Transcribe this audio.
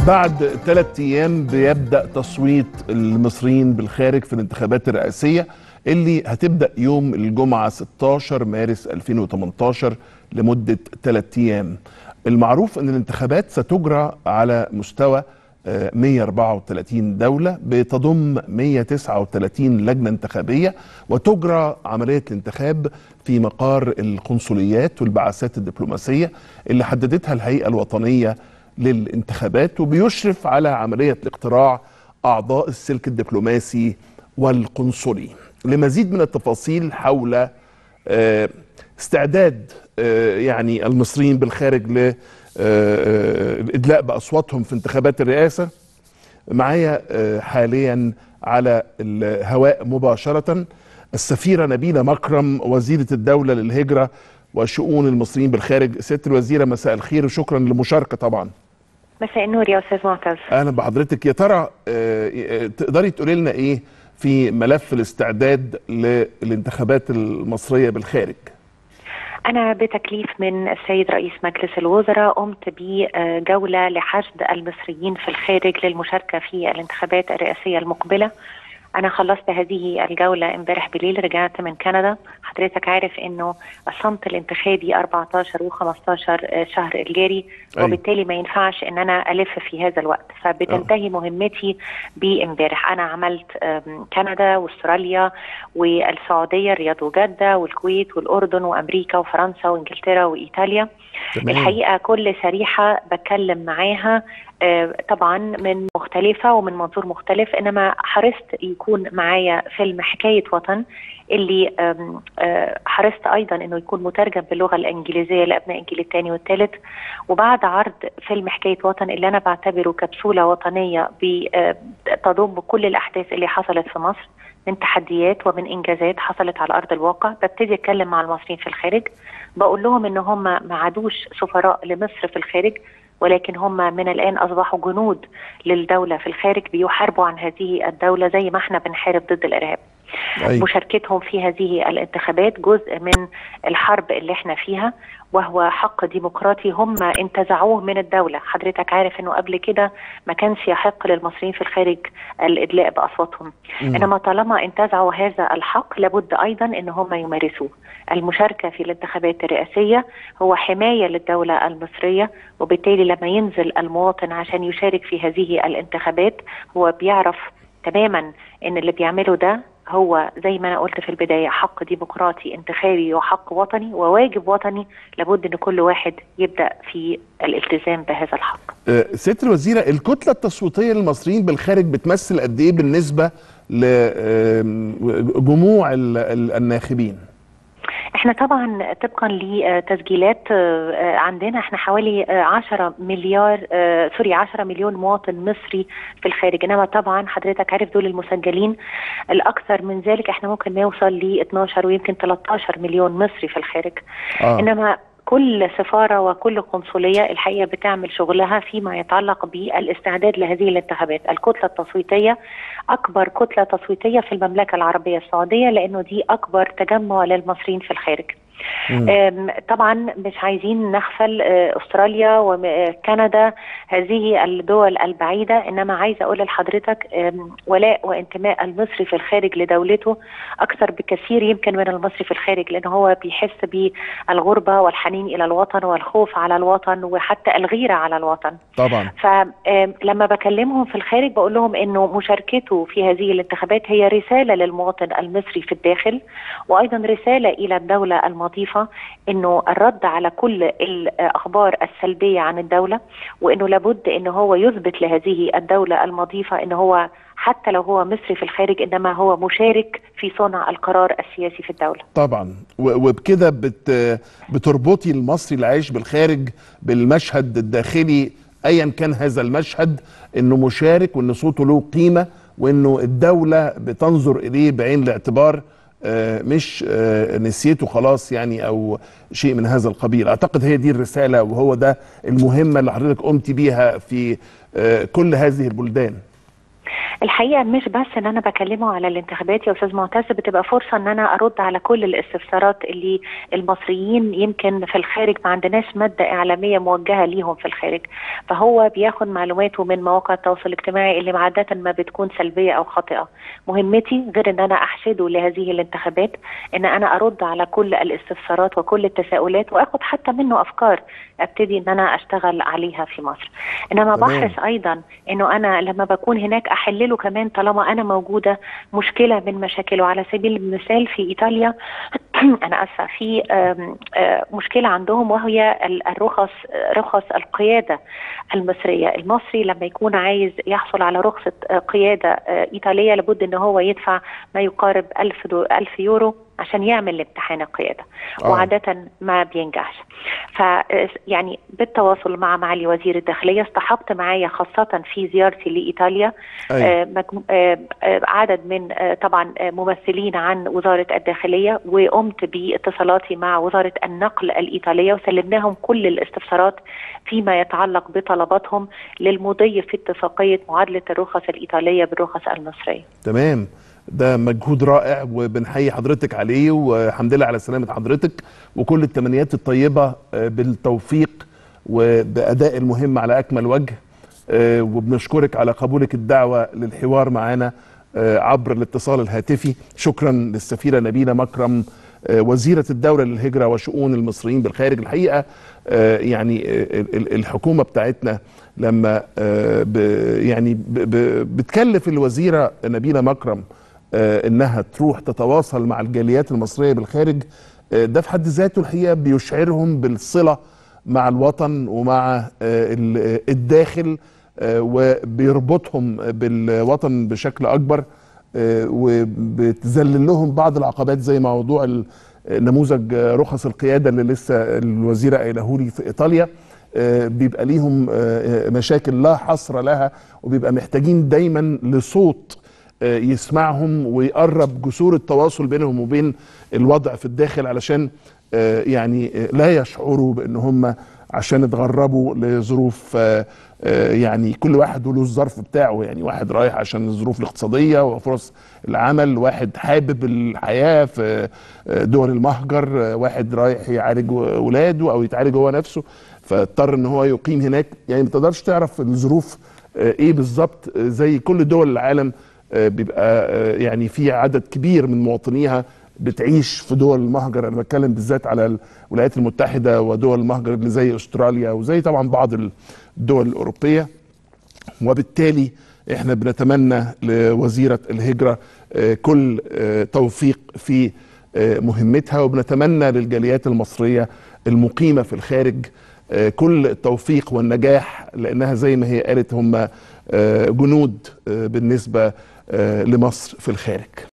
بعد 3 أيام بيبدأ تصويت المصريين بالخارج في الانتخابات الرئاسية اللي هتبدأ يوم الجمعة 16 مارس 2018 لمدة 3 أيام. المعروف أن الانتخابات ستجرى على مستوى 134 دولة بتضم 139 لجنة انتخابية، وتجرى عملية الانتخاب في مقار القنصليات والبعثات الدبلوماسية اللي حددتها الهيئة الوطنية للانتخابات، وبيشرف على عملية الاقتراع أعضاء السلك الدبلوماسي والقنصلي. لمزيد من التفاصيل حول استعداد يعني المصريين بالخارج للإدلاء بأصواتهم في انتخابات الرئاسة، معايا حاليا على الهواء مباشرة السفيرة نبيلة مكرم، وزيرة الدولة للهجرة وشؤون المصريين بالخارج. سيادة الوزيرة مساء الخير وشكرا للمشاركة. طبعا مساء النور يا أستاذ معتز. أهلا بحضرتك. يا ترى تقدري تقولي لنا إيه في ملف الاستعداد للانتخابات المصرية بالخارج؟ أنا بتكليف من السيد رئيس مجلس الوزراء قمت بجولة لحشد المصريين في الخارج للمشاركة في الانتخابات الرئاسية المقبلة. أنا خلصت هذه الجولة امبارح بالليل، رجعت من كندا. حضرتك عارف إنه الصمت الانتخابي 14 و15 شهر الجاري، وبالتالي ما ينفعش إن أنا ألف في هذا الوقت، فبتنتهي مهمتي بامبارح. أنا عملت كندا واستراليا والسعودية، الرياض وجدة والكويت والأردن وأمريكا وفرنسا وإنجلترا وإيطاليا. الحقيقة كل شريحة بتكلم معاها طبعا من مختلفة ومن منظور مختلف، إنما حرصت يكون معايا فيلم حكاية وطن اللي حرصت أيضا أنه يكون مترجم باللغة الإنجليزية لأبناء الجيل الثاني والثالث. وبعد عرض فيلم حكاية وطن اللي أنا بعتبره كبسولة وطنية تضم كل الأحداث اللي حصلت في مصر من تحديات ومن إنجازات حصلت على أرض الواقع، ببتدي أتكلم مع المصريين في الخارج، بقول لهم إن هم ما عادوش سفراء لمصر في الخارج، ولكن هم من الآن أصبحوا جنود للدولة في الخارج، بيحاربوا عن هذه الدولة زي ما احنا بنحارب ضد الإرهاب. مشاركتهم في هذه الانتخابات جزء من الحرب اللي احنا فيها، وهو حق ديمقراطي هم انتزعوه من الدولة. حضرتك عارف انه قبل كده ما كانش يحق للمصريين في الخارج الإدلاء بأصواتهم، انما طالما انتزعوا هذا الحق لابد ايضا ان هم يمارسوه. المشاركة في الانتخابات الرئاسية هو حماية للدولة المصرية، وبالتالي لما ينزل المواطن عشان يشارك في هذه الانتخابات هو بيعرف تماما ان اللي بيعمله ده هو زي ما أنا قلت في البداية حق ديمقراطي انتخابي وحق وطني وواجب وطني، لابد أن كل واحد يبدأ في الالتزام بهذا الحق. سيادة الوزيرة، الكتلة التصويتية للمصريين بالخارج بتمثل قد إيه بالنسبة لجموع الناخبين؟ احنا طبعا طبقا لتسجيلات عندنا احنا حوالي 10 مليون مواطن مصري في الخارج، انما طبعا حضرتك عارف دول المسجلين. الاكثر من ذلك احنا ممكن نوصل ل 12 ويمكن 13 مليون مصري في الخارج. انما كل سفارة وكل قنصلية الحقيقة بتعمل شغلها فيما يتعلق بالاستعداد لهذه الانتخابات. الكتلة التصويتية أكبر كتلة تصويتية في المملكة العربية السعودية، لأنه دي أكبر تجمع للمصريين في الخارج. طبعا مش عايزين نغفل استراليا وكندا، هذه الدول البعيدة، انما عايزة اقول لحضرتك ولاء وانتماء المصري في الخارج لدولته اكثر بكثير يمكن من المصري في الخارج، لان هو بيحس بالغربة والحنين الى الوطن والخوف على الوطن وحتى الغيرة على الوطن طبعا. فلما بكلمهم في الخارج بقول لهم انه مشاركته في هذه الانتخابات هي رسالة للمواطن المصري في الداخل، وايضا رسالة الى الدولة المضيفة انه الرد على كل الاخبار السلبيه عن الدوله، وانه لابد انه هو يثبت لهذه الدوله المضيفه انه هو حتى لو هو مصري في الخارج انما هو مشارك في صنع القرار السياسي في الدوله. طبعا. وبكده بتربطي المصري اللي عايش بالخارج بالمشهد الداخلي ايا كان هذا المشهد، انه مشارك وان صوته له قيمه وانه الدوله بتنظر اليه بعين الاعتبار، مش نسيته خلاص يعني او شيء من هذا القبيل. اعتقد هي دي الرساله وهو ده المهمه اللي حضرتك قمتي بيها في كل هذه البلدان. الحقيقه مش بس ان انا بكلمه على الانتخابات يا استاذ معتز، بتبقى فرصه ان انا ارد على كل الاستفسارات اللي المصريين يمكن في الخارج ما عندناش ماده اعلاميه موجهه ليهم في الخارج، فهو بياخد معلوماته من مواقع التواصل الاجتماعي اللي عاده ما بتكون سلبيه او خاطئه. مهمتي غير ان انا احشده لهذه الانتخابات، ان انا ارد على كل الاستفسارات وكل التساؤلات، واخد حتى منه افكار ابتدي ان انا اشتغل عليها في مصر. انما بحرص ايضا انه انا لما بكون هناك احل له كمان طالما انا موجوده مشكله من مشاكله. على سبيل المثال في ايطاليا انا اسفه، في مشكله عندهم وهي رخص القياده المصريه. المصري لما يكون عايز يحصل على رخصه قياده ايطاليه لابد ان هو يدفع ما يقارب 1000 يورو عشان يعمل امتحان القياده، وعاده ما بينجحش. يعني بالتواصل مع معالي وزير الداخليه اصطحبت معايا خاصه في زيارتي لايطاليا عدد من طبعا ممثلين عن وزاره الداخليه، وقمت باتصالاتي مع وزاره النقل الايطاليه وسلمناهم كل الاستفسارات فيما يتعلق بطلباتهم للمضي في اتفاقيه معادله الرخص الايطاليه بالرخص المصريه. تمام، ده مجهود رائع وبنحيي حضرتك عليه، والحمد لله على سلامة حضرتك، وكل التمنيات الطيبة بالتوفيق وبأداء المهمة على أكمل وجه. وبنشكرك على قبولك الدعوة للحوار معنا عبر الاتصال الهاتفي. شكرا للسفيرة نبيلة مكرم وزيرة الدولة للهجرة وشؤون المصريين بالخارج. الحقيقة يعني الحكومة بتاعتنا لما بتكلف الوزيرة نبيلة مكرم انها تروح تتواصل مع الجاليات المصرية بالخارج، ده في حد ذاته الحقيقة بيشعرهم بالصلة مع الوطن ومع الداخل، وبيربطهم بالوطن بشكل اكبر، وبتذلل لهم بعض العقبات زي موضوع نموذج رخص القيادة اللي لسه الوزيرة قايله لي في ايطاليا. بيبقى ليهم مشاكل لا حصر لها، وبيبقى محتاجين دايما لصوت يسمعهم ويقرب جسور التواصل بينهم وبين الوضع في الداخل، علشان يعني لا يشعروا بان هم عشان اتغربوا لظروف، يعني كل واحد وله الظرف بتاعه. يعني واحد رايح عشان الظروف الاقتصادية وفرص العمل، واحد حابب الحياة في دول المهجر، واحد رايح يعالج ولاده او يتعالج هو نفسه فاضطر ان هو يقيم هناك. يعني ما تقدرش تعرف الظروف ايه بالظبط. زي كل دول العالم بيبقى يعني في عدد كبير من مواطنيها بتعيش في دول المهجر. انا بتكلم بالذات على الولايات المتحدة ودول المهجر اللي زي استراليا وزي طبعا بعض الدول الأوروبية. وبالتالي احنا بنتمنى لوزيرة الهجرة كل توفيق في مهمتها، وبنتمنى للجاليات المصرية المقيمة في الخارج كل التوفيق والنجاح، لأنها زي ما هي قالت هم جنود بالنسبة لمصر في الخارج.